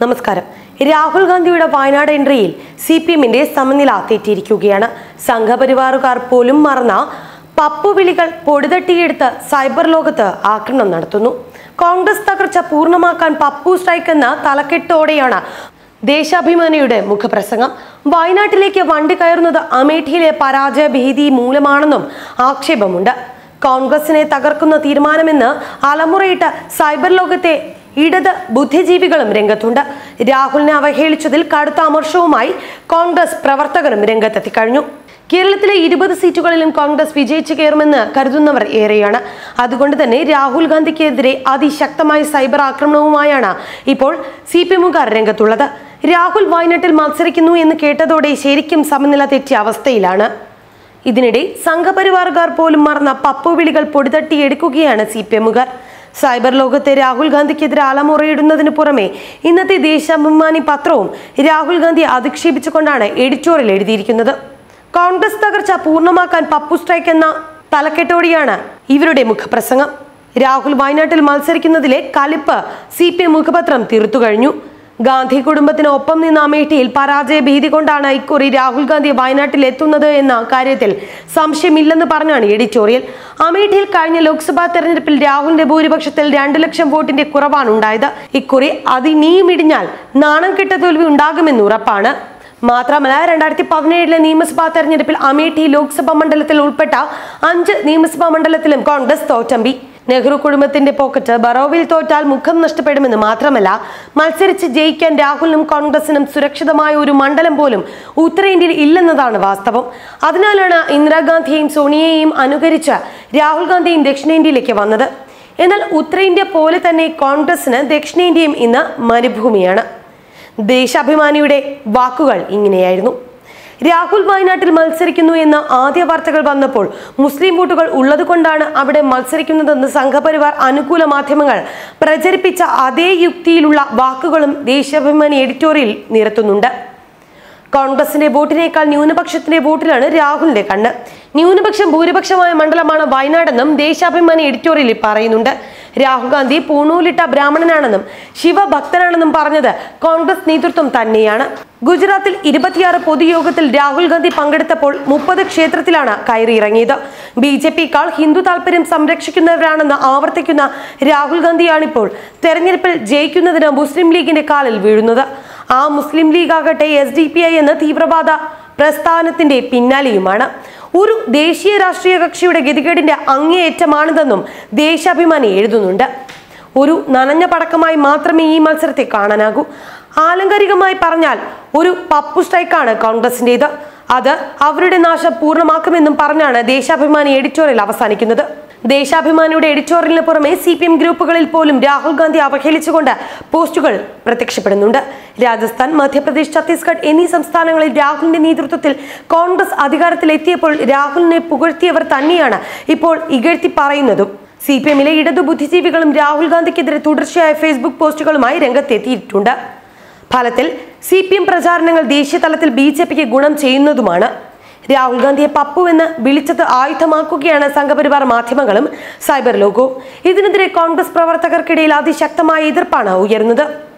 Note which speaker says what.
Speaker 1: നമസ്കാരം. രാഹുൽ ഗാന്ധിയുടെ വയനാട് എൻട്രിയിൽ CPM-ന്റെ സമനില തെറ്റിയിരിക്കുകയാണ്. സംഘപരിവാറുകാർ പോലും മറന്ന പപ്പുവിളികൾ പൊടിതട്ടിയെടുത്ത് സൈബർ ലോകത്ത് ആക്രമണം നടത്തുന്നു. കോൺഗ്രസ് തകർച്ച പൂർണ്ണമാക്കാൻ പപ്പു സ്ട്രൈക്ക് എന്ന തലക്കെട്ടോടെയാണ് ദേശാഭിമാനിയുടെ മുഖപ്രസംഗം. വയനാട്ടിലേക്ക് വണ്ടി കയറുന്നത് അമേഠിയിലെ പരാജയ ഭീതി മൂലമാണെന്നും ആക്ഷേപമുണ്ട്. കോൺഗ്രസിനെ തകർക്കുന്ന തീരുമാനമെന്ന് അലമുറയിട്ട് സൈബർ ലോകത്തെ ഇടത് ബുദ്ധിജീവികളും രംഗത്തുണ്ട്. രാഹുലിനെ അവഹേളിച്ചതിൽ കടുത്ത അമർഷവുമായി കോൺഗ്രസ് പ്രവർത്തകരും രംഗത്തെത്തിക്കഴിഞ്ഞു. കേരളത്തിലെ 20 സീറ്റുകളിലും കോൺഗ്രസ് വിജയിച്ചു കയറുമെന്ന് കരുതുന്നവർ ഏറെയാണ്. അതുകൊണ്ട് തന്നെ രാഹുൽ ഗാന്ധിക്കെതിരെ അതിശക്തമായ സൈബർ ആക്രമണവുമായാണ് ഇപ്പോൾ CPM-കാർ രംഗത്തുള്ളത്. രാഹുൽ വയനാട്ടിൽ മത്സരിക്കുന്നു എന്ന് കേട്ടതോടെ ശരിക്കും സമനില തെറ്റിയ അവസ്ഥയിലാണ്. ഇതിനിടെ സംഘപരിവാറുകാർ പോലും മറന്ന പപ്പുവിളികൾ പൊടിതട്ടിയെടുക്കുകയാണ് CPM-കാർ. സൈബർ ലോകത്തെ രാഹുൽ ഗാന്ധിക്കെതിരെ അലമുറയിടുന്നതിന് പുറമെ ഇന്നത്തെ ദേശാഭിമാനി പത്രവും രാഹുൽ ഗാന്ധിയെ അധിക്ഷേപിച്ചുകൊണ്ടാണ് എഡിറ്റോറിയൽ എഴുതിയിരിക്കുന്നത്. കോൺഗ്രസ് തകർച്ച പൂർണ്ണമാക്കാൻ പപ്പു സ്ട്രൈക്ക് എന്ന തലക്കെട്ടോടെയാണ് ഇവരുടെ മുഖപ്രസംഗം. രാഹുൽ വയനാട്ടിൽ മത്സരിക്കുന്നതിലെ കലിപ്പ് CPM മുഖപത്രം തീർത്തു കഴിഞ്ഞു. ഗാന്ധി കുടുംബത്തിന് ഒപ്പം നിന്ന് അമേഠിയിൽ പരാജയ ഭീതി കൊണ്ടാണ് ഇക്കുറി രാഹുൽ ഗാന്ധി വയനാട്ടിൽ എത്തുന്നത് എന്ന കാര്യത്തിൽ സംശയമില്ലെന്ന് പറഞ്ഞാണ് എഡിറ്റോറിയൽ. അമേഠിയിൽ കഴിഞ്ഞ ലോക്സഭാ തെരഞ്ഞെടുപ്പിൽ രാഹുലിന്റെ ഭൂരിപക്ഷത്തിൽ 2 ലക്ഷം വോട്ടിന്റെ കുറവാണ് ഉണ്ടായത്. ഇക്കുറി അതിനിയും ഇടിഞ്ഞാൽ നാണം കെട്ട തോൽവി ഉണ്ടാകുമെന്ന് ഉറപ്പാണ്. മാത്രമല്ല 2017 നിയമസഭാ തെരഞ്ഞെടുപ്പിൽ അമേഠി ലോക്സഭാ മണ്ഡലത്തിൽ ഉൾപ്പെട്ട 5 നിയമസഭാ മണ്ഡലത്തിലും കോൺഗ്രസ് തോറ്റമ്പി. നെഹ്റു കുടുംബത്തിന്റെ പോക്കറ്റ് ബറോവിൽ തോറ്റാൽ മുഖം നഷ്ടപ്പെടുമെന്ന് മാത്രമല്ല, മത്സരിച്ച് ജയിക്കാൻ രാഹുലിനും കോൺഗ്രസിനും സുരക്ഷിതമായ ഒരു മണ്ഡലം പോലും ഉത്തരേന്ത്യയിൽ ഇല്ലെന്നതാണ് വാസ്തവം. അതിനാലാണ് ഇന്ദിരാഗാന്ധിയെയും സോണിയയെയും അനുകരിച്ച് രാഹുൽ ഗാന്ധിയും ദക്ഷിണേന്ത്യയിലേക്ക് വന്നത്. എന്നാൽ ഉത്തരേന്ത്യ പോലെ തന്നെ കോൺഗ്രസിന് ദക്ഷിണേന്ത്യയും ഇന്ന് മരുഭൂമിയാണ്. ദേശാഭിമാനിയുടെ വാക്കുകൾ ഇങ്ങനെയായിരുന്നു: രാഹുൽ വയനാട്ടിൽ മത്സരിക്കുന്നു എന്ന ആദ്യ വാർത്തകൾ വന്നപ്പോൾ മുസ്ലിം വോട്ടുകൾ ഉള്ളതുകൊണ്ടാണ് അവിടെ മത്സരിക്കുന്നതെന്ന് സംഘപരിവാർ അനുകൂല മാധ്യമങ്ങൾ പ്രചരിപ്പിച്ച അതേ യുക്തിയിലുള്ള വാക്കുകളും ദേശാഭിമാനി എഡിറ്റോറിയൽ നിരത്തുന്നുണ്ട്. കോൺഗ്രസിന്റെ വോട്ടിനേക്കാൾ ന്യൂനപക്ഷത്തിന്റെ വോട്ടിലാണ് രാഹുലിന്റെ കണ്ണ്. ന്യൂനപക്ഷം ഭൂരിപക്ഷമായ മണ്ഡലമാണ് വയനാടെന്നും ദേശാഭിമാനി എഡിറ്റോറിയലിൽ പറയുന്നുണ്ട്. രാഹുൽ ഗാന്ധി പൂണൂലിട്ട ബ്രാഹ്മണനാണെന്നും ശിവഭക്തനാണെന്നും പറഞ്ഞത് കോൺഗ്രസ് നേതൃത്വം തന്നെയാണ്. ഗുജറാത്തിൽ 26 പൊതുയോഗത്തിൽ രാഹുൽ ഗാന്ധി പങ്കെടുത്തപ്പോൾ 30 ക്ഷേത്രത്തിലാണ് കയറിയിറങ്ങിയത്. BJP-ക്കാൾ ഹിന്ദു താല്പര്യം സംരക്ഷിക്കുന്നവരാണെന്ന് ആവർത്തിക്കുന്ന രാഹുൽ ഗാന്ധിയാണിപ്പോൾ തെരഞ്ഞെടുപ്പിൽ ജയിക്കുന്നതിന് മുസ്ലിം ലീഗിന്റെ കാലിൽ വീഴുന്നത്. ആ മുസ്ലിം ലീഗ് ആകട്ടെ SDPI എന്ന തീവ്രവാദ പ്രസ്ഥാനത്തിന്റെ പിന്നാലെയുമാണ്. ഒരു ദേശീയ രാഷ്ട്രീയ കക്ഷിയുടെ ഗതികേടിന്റെ അങ്ങേയറ്റമാണിതെന്നും ദേശാഭിമാനി എഴുതുന്നുണ്ട്. ഒരു നനഞ്ഞ പടക്കമായി മാത്രമേ ഈ മത്സരത്തെ കാണാനാകൂ. ആലങ്കാരികമായി പറഞ്ഞാൽ ഒരു പപ്പു സ്ട്രൈക്കാണ് കോൺഗ്രസിന്റേത്. അത് അവരുടെ നാശം പൂർണ്ണമാക്കുമെന്നും പറഞ്ഞാണ് ദേശാഭിമാനി എഡിറ്റോറിയൽ അവസാനിക്കുന്നത്. ദേശാഭിമാനിയുടെ എഡിറ്റോറിയലിന് പുറമെ CPM ഗ്രൂപ്പുകളിൽ പോലും രാഹുൽ ഗാന്ധി അവഹേളിച്ചുകൊണ്ട് പോസ്റ്റുകൾ പ്രത്യക്ഷപ്പെടുന്നുണ്ട്. രാജസ്ഥാൻ, മധ്യപ്രദേശ്, ഛത്തീസ്ഗഡ് എന്നീ സംസ്ഥാനങ്ങളിൽ രാഹുലിന്റെ നേതൃത്വത്തിൽ കോൺഗ്രസ് അധികാരത്തിലെത്തിയപ്പോൾ രാഹുലിനെ പുകഴ്ത്തിയവർ തന്നെയാണ് ഇപ്പോൾ ഇകഴ്ത്തി പറയുന്നതും. CPM-ലെ ഇടതു ബുദ്ധിജീവികളും രാഹുൽ ഗാന്ധിക്കെതിരെ തുടർച്ചയായ ഫേസ്ബുക്ക് പോസ്റ്റുകളുമായി രംഗത്തെത്തിയിട്ടുണ്ട്. ഫലത്തിൽ CPM പ്രചാരണങ്ങൾ ദേശീയ തലത്തിൽ BJP-ക്ക് ഗുണം ചെയ്യുന്നതുമാണ്. രാഹുൽ ഗാന്ധിയെ പപ്പു എന്ന് വിളിച്ചത് ആയുധമാക്കുകയാണ് സംഘപരിവാർ മാധ്യമങ്ങളും സൈബർ ലോകവും. ഇതിനെതിരെ കോൺഗ്രസ് പ്രവർത്തകർക്കിടയിൽ അതിശക്തമായ എതിർപ്പാണ് ഉയരുന്നത്.